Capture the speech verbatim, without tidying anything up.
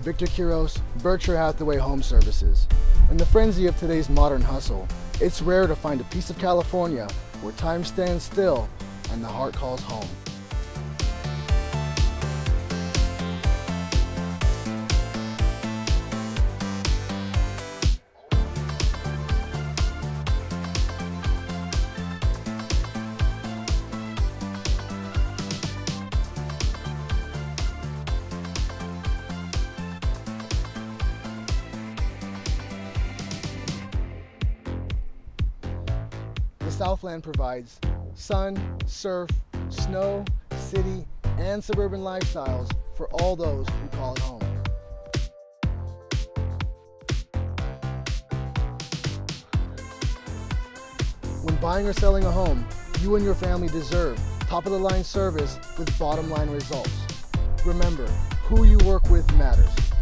Victor Quiroz, Berkshire Hathaway Home Services. In the frenzy of today's modern hustle, it's rare to find a piece of California where time stands still and the heart calls home. The Southland provides sun, surf, snow, city, and suburban lifestyles for all those who call it home. When buying or selling a home, you and your family deserve top-of-the-line service with bottom-line results. Remember, who you work with matters.